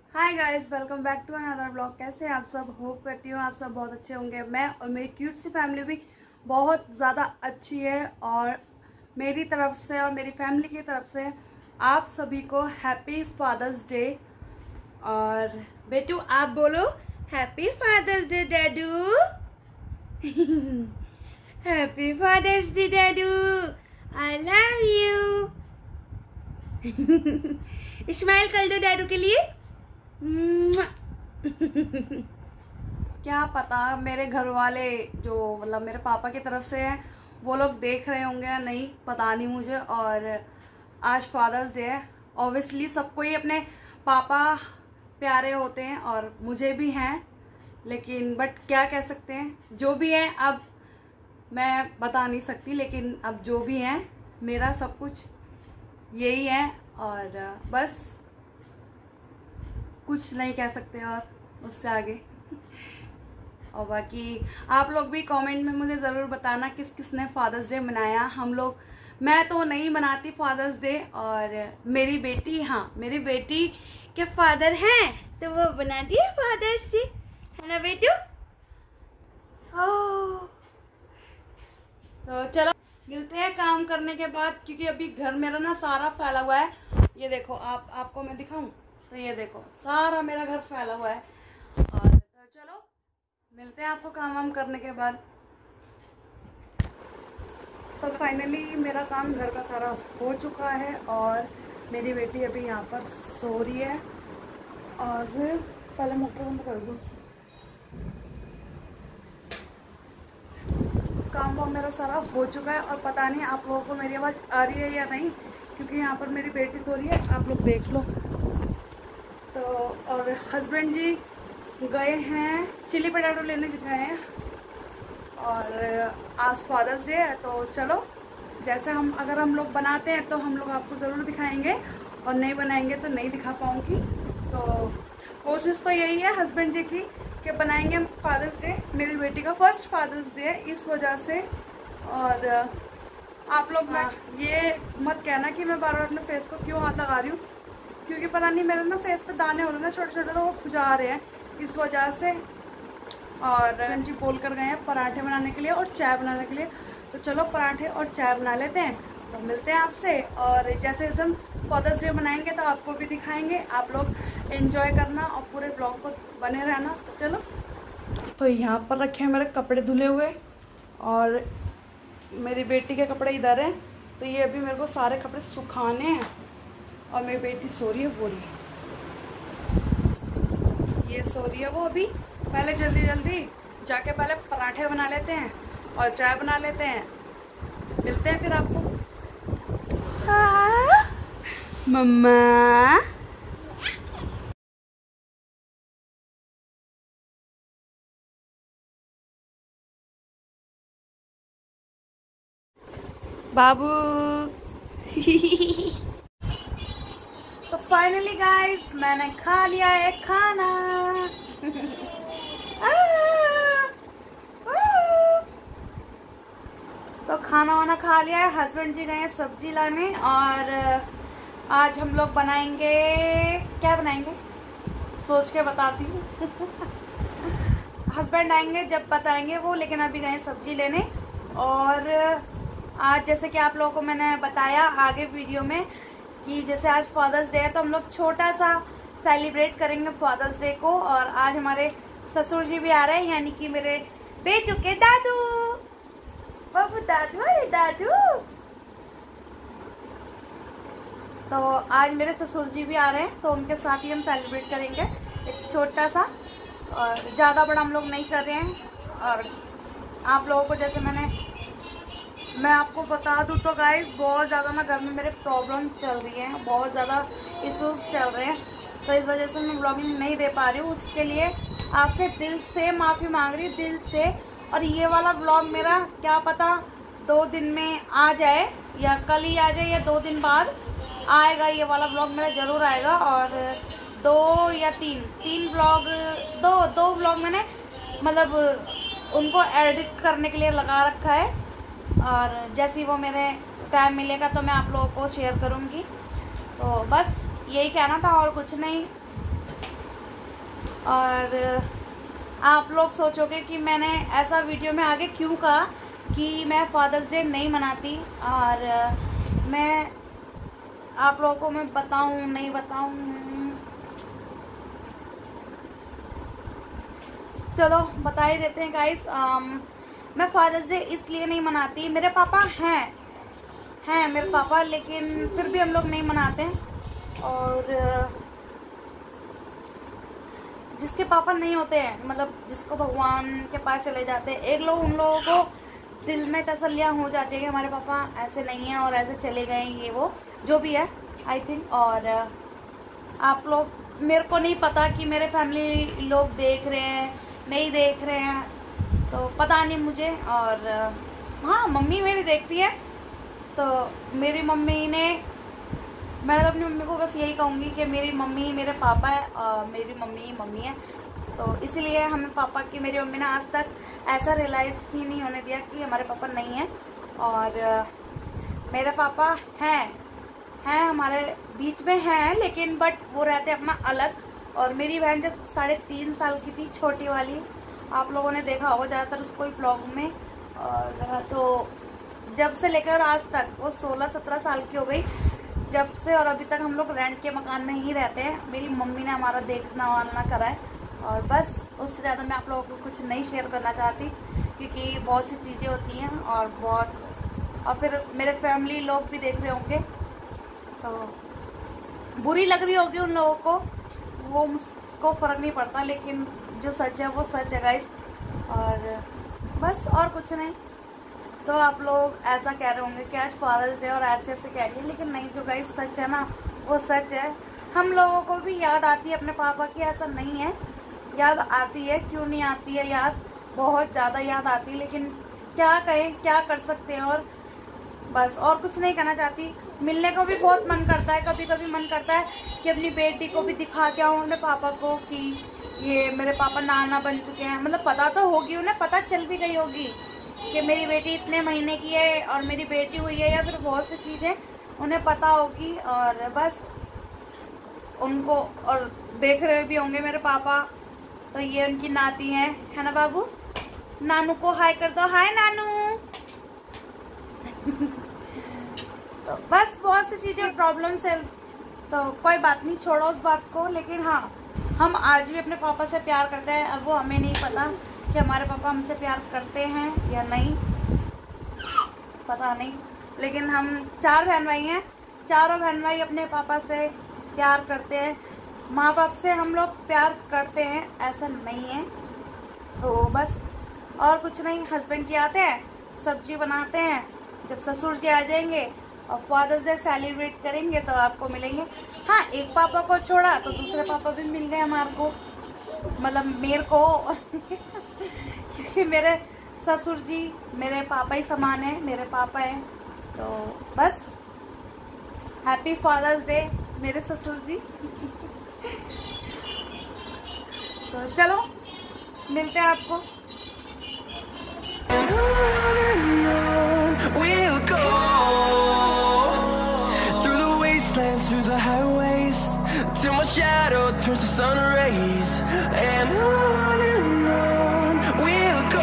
Hi guys, welcome back to another vlog. कैसे हैं आप सब? होप करती हूँ आप सब बहुत अच्छे होंगे। मैं और मेरी क्यूट सी फैमिली भी बहुत ज़्यादा अच्छी है और मेरी तरफ से और मेरी फैमिली की तरफ से आप सभी को हैप्पी फादर्स डे। और बेटू आप बोलो हैप्पी फादर्स डे डैडू। हैप्पी फादर्स डे डैडू, आई लव यू। स्माइल कर दो डैडू के लिए। क्या पता मेरे घर वाले जो मतलब मेरे पापा की तरफ से हैं वो लोग देख रहे होंगे या नहीं, पता नहीं मुझे। और आज फादर्स डे है। ऑब्वियसली सबको ही अपने पापा प्यारे होते हैं और मुझे भी हैं, लेकिन बट क्या कह सकते हैं, जो भी है अब मैं बता नहीं सकती, लेकिन अब जो भी है मेरा सब कुछ यही है और बस कुछ नहीं कह सकते और उससे आगे। और बाकी आप लोग भी कमेंट में मुझे ज़रूर बताना किस किस ने फादर्स डे मनाया। हम लोग, मैं तो नहीं मनाती फादर्स डे, और मेरी बेटी, हाँ मेरी बेटी के फादर हैं तो वो बनाती है फादर्स डे, है ना बेटू? तो चलो मिलते हैं काम करने के बाद, क्योंकि अभी घर मेरा ना सारा फैला हुआ है। ये देखो, आपको मैं दिखाऊं तो ये देखो सारा मेरा घर फैला हुआ है। और तो चलो मिलते हैं आपको काम वाम करने के बाद। तो फाइनली मेरा काम घर का सारा हो चुका है और मेरी बेटी अभी यहाँ पर सो रही है। और पहले मोटर बंद कर दूँ। काम वाम मेरा सारा हो चुका है और पता नहीं आप लोगों को मेरी आवाज़ आ रही है या नहीं, क्योंकि यहाँ पर मेरी बेटी सो रही है, आप लोग देख लो। तो और हस्बैंड जी गए हैं चिली पटाटो लेने गए हैं और आज फादर्स डे है। तो चलो जैसे अगर हम लोग बनाते हैं तो हम लोग आपको ज़रूर दिखाएंगे, और नहीं बनाएंगे तो नहीं दिखा पाऊँगी। तो कोशिश तो यही है हस्बैंड जी की कि बनाएंगे हम फादर्स डे। मेरी बेटी का फर्स्ट फादर्स डे है इस वजह से। और आप लोग ये मत कहना कि मैं बार बार अपने फेस को क्यों हाथ लगा रही हूँ, क्योंकि पता नहीं मेरे ना फेस पे दाने हो रहे हैं छोटे छोटे, तो वो खुजा रहे हैं इस वजह से। और जी बोल कर गए हैं पराठे बनाने के लिए और चाय बनाने के लिए। तो चलो पराठे और चाय बना लेते हैं, तो मिलते हैं आपसे। और जैसे जैसे हम फादर्स डे बनाएंगे तो आपको भी दिखाएंगे। आप लोग एंजॉय करना और पूरे ब्लॉग को बने रहना। तो चलो, तो यहाँ पर रखे हैं मेरे कपड़े धुले हुए और मेरी बेटी के कपड़े इधर हैं। तो ये अभी मेरे को सारे कपड़े सुखाने हैं और मेरी बेटी सो रही है, वो रही है, ये सो रही है वो अभी। पहले जल्दी जल्दी जाके पहले पराठे बना लेते हैं और चाय बना लेते हैं, मिलते हैं फिर आपको। मम्मा बाबू। तो फाइनली गाइस मैंने खा लिया है खाना। तो खाना वाना खा लिया है, हस्बैंड जी गए हैं सब्जी लाने और आज हम लोग बनाएंगे, क्या बनाएंगे सोच के बताती हूँ। हस्बैंड आएंगे जब बताएंगे वो, लेकिन अभी गए सब्जी लेने। और आज जैसे कि आप लोगों को मैंने बताया आगे वीडियो में कि जैसे आज फादर्स डे है तो हम लोग छोटा सा सेलिब्रेट करेंगे फादर्स डे को। और आज हमारे ससुर जी भी आ रहे हैं, यानी कि मेरे बेटू के दादू, बाबू दादू, अरे दादू। तो आज मेरे ससुर जी भी आ रहे हैं, तो उनके साथ ही हम सेलिब्रेट करेंगे एक छोटा सा, और ज़्यादा बड़ा हम लोग नहीं कर रहे हैं। और आप लोगों को जैसे मैं आपको बता दूं तो गाइस बहुत ज़्यादा ना घर में मेरे प्रॉब्लम चल रही है, बहुत ज़्यादा इश्यूज चल रहे हैं, तो इस वजह से मैं ब्लॉगिंग नहीं दे पा रही हूँ। उसके लिए आपसे दिल से माफ़ी मांग रही हूँ, दिल से। और ये वाला ब्लॉग मेरा क्या पता 2 दिन में आ जाए या कल ही आ जाए या 2 दिन बाद आएगा, ये वाला ब्लॉग मेरा ज़रूर आएगा। और 2 या 3 ब्लॉग, दो ब्लॉग मैंने मतलब उनको एडिट करने के लिए लगा रखा है, और जैसे ही वो मेरे टाइम मिलेगा तो मैं आप लोगों को शेयर करूँगी। तो बस यही कहना था और कुछ नहीं। और आप लोग सोचोगे कि मैंने ऐसा वीडियो में आगे क्यों कहा कि मैं फादर्स डे नहीं मनाती, और मैं आप लोगों को मैं बताऊं नहीं बताऊं, चलो बता ही देते हैं गाइस। मैं फादर्स डे इसलिए नहीं मनाती, मेरे पापा हैं मेरे पापा, लेकिन फिर भी हम लोग नहीं मनाते हैं। और जिसके पापा नहीं होते हैं, मतलब जिसको भगवान के पास चले जाते हैं, एक लोग उन लोगों को दिल में तसल्लियाँ हो जाती है कि हमारे पापा ऐसे नहीं हैं और ऐसे चले गए, ये वो जो भी है आई थिंक। और आप लोग, मेरे को नहीं पता कि मेरे फैमिली लोग देख रहे हैं नहीं देख रहे हैं, तो पता नहीं मुझे। और हाँ, मम्मी मेरी देखती है, तो मेरी मम्मी ने, मैं अपनी मम्मी को बस यही कहूँगी कि मेरी मम्मी मेरे पापा है और मेरी मम्मी मम्मी है। तो इसीलिए हमें पापा की, मेरी मम्मी ने आज तक ऐसा रियलाइज़ ही नहीं होने दिया कि हमारे पापा नहीं हैं। और मेरे पापा हैं हमारे बीच में हैं, लेकिन बट वो रहते अपना अलग। और मेरी बहन जब 3.5 साल की थी, छोटी वाली, आप लोगों ने देखा होगा ज़्यादातर उसको ही ब्लॉग में। और तो जब से लेकर आज तक वो 16-17 साल की हो गई जब से, और अभी तक हम लोग रेंट के मकान में ही रहते हैं। मेरी मम्मी ने हमारा देखना वालना करा है, और बस उससे ज़्यादा मैं आप लोगों को कुछ नहीं शेयर करना चाहती, क्योंकि बहुत सी चीज़ें होती हैं और फिर मेरे फैमिली लोग भी देख रहे होंगे तो बुरी लग रही होगी उन लोगों को, वो मुझको फ़र्क नहीं पड़ता, लेकिन जो सच है वो सच है गाइस। और बस और कुछ नहीं। तो आप लोग ऐसा कह रहे होंगे कि आज फादर्स डे और ऐसे ऐसे कह रही है, लेकिन नहीं, जो गाइस सच है ना वो सच है। हम लोगों को भी याद आती है अपने पापा की, ऐसा नहीं है, याद आती है, क्यों नहीं आती है याद, बहुत ज़्यादा याद आती है, लेकिन क्या कहें, क्या कर सकते हैं। और बस और कुछ नहीं कहना चाहती। मिलने को भी बहुत मन करता है, कभी कभी मन करता है कि अपनी बेटी को भी दिखा के आऊँ अपने पापा को कि ये मेरे पापा नाना बन चुके हैं। मतलब पता तो होगी उन्हें, पता चल भी गई होगी कि मेरी बेटी इतने महीने की है और मेरी बेटी हुई है, या फिर बहुत सी चीज़ें उन्हें पता होगी। और बस उनको, और देख रहे भी होंगे मेरे पापा, तो ये उनकी नाती है ना बाबू। नानू को हाय कर दो, हाय नानू। तो बस बहुत सी चीज़ें प्रॉब्लम्स है, तो कोई बात नहीं, छोड़ो उस बात को। लेकिन हाँ, हम आज भी अपने पापा से प्यार करते हैं। अब वो हमें नहीं पता कि हमारे पापा हमसे प्यार करते हैं या नहीं, पता नहीं, लेकिन हम 4 बहन भाई हैं, चारों बहन भाई अपने पापा से प्यार करते हैं। माँ बाप से हम लोग प्यार करते हैं, ऐसा नहीं है। तो बस और कुछ नहीं। हस्बैंड जी आते हैं, सब्जी बनाते हैं, जब ससुर जी आ जाएंगे और फादर्स डे सेलिब्रेट करेंगे तो आपको मिलेंगे। हाँ, एक पापा को छोड़ा तो दूसरे पापा भी मिल गए हमारे को, मतलब मेरे को क्योंकि मेरे ससुर जी मेरे पापा ही समान है, मेरे पापा हैं। तो बस हैप्पी फादर्स डे मेरे ससुर जी। तो चलो मिलते हैं आपको। We'll go through the wastelands, through the highways, till my shadow turns to sun rays, and on we'll go.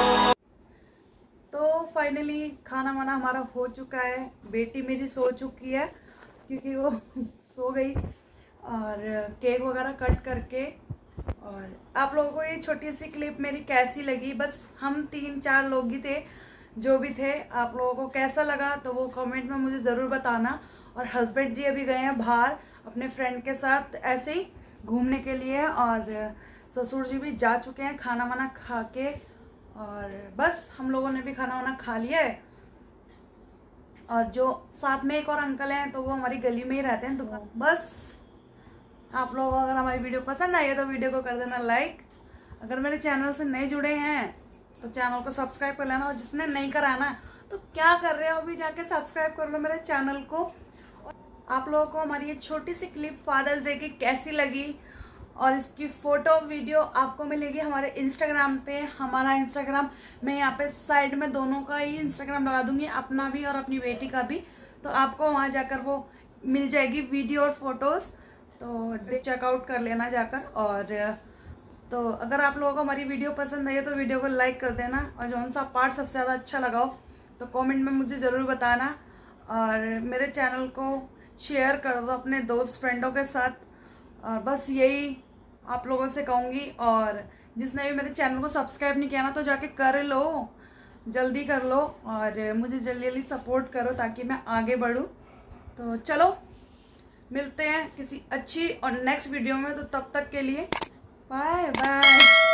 तो फाइनली खाना वाना हमारा हो चुका है। बेटी मेरी सो चुकी है क्योंकि वो सो गई, और केक वगैरह कट करके। और आप लोगों को ये छोटी सी क्लिप मेरी कैसी लगी, बस हम 3-4 लोग ही थे जो भी थे, आप लोगों को कैसा लगा तो वो कमेंट में मुझे ज़रूर बताना। और हस्बैंड जी अभी गए हैं बाहर अपने फ्रेंड के साथ ऐसे ही घूमने के लिए, और ससुर जी भी जा चुके हैं खाना वाना खा के। और बस हम लोगों ने भी खाना वाना खा लिया है। और जो साथ में एक और अंकल हैं तो वो हमारी गली में ही रहते हैं। तो बस आप लोग अगर हमारी वीडियो पसंद आई है तो वीडियो को कर देना लाइक। अगर मेरे चैनल से नए जुड़े हैं तो चैनल को सब्सक्राइब कर लेना, और जिसने नहीं कराना तो क्या कर रहे हो, अभी जाके सब्सक्राइब कर लो मेरे चैनल को। आप लोगों को हमारी ये छोटी सी क्लिप फादर्स डे की कैसी लगी, और इसकी फ़ोटो वीडियो आपको मिलेगी हमारे इंस्टाग्राम पे। हमारा इंस्टाग्राम मैं यहाँ पे साइड में दोनों का ही इंस्टाग्राम लगा दूंगी, अपना भी और अपनी बेटी का भी, तो आपको वहाँ जाकर वो मिल जाएगी वीडियो और फोटोज़। तो चेकआउट कर लेना जाकर। और तो अगर आप लोगों को हमारी वीडियो पसंद आई है तो वीडियो को लाइक कर देना, और जौन सा पार्ट सबसे ज़्यादा अच्छा लगा हो तो कमेंट में मुझे ज़रूर बताना। और मेरे चैनल को शेयर कर दो अपने दोस्त फ्रेंडों के साथ। और बस यही आप लोगों से कहूँगी। और जिसने भी मेरे चैनल को सब्सक्राइब नहीं किया ना तो जाके कर लो, जल्दी कर लो, और मुझे जल्दी जल्दी सपोर्ट करो ताकि मैं आगे बढ़ूँ। तो चलो मिलते हैं किसी अच्छी और नेक्स्ट वीडियो में। तो तब तक के लिए बाय बाय।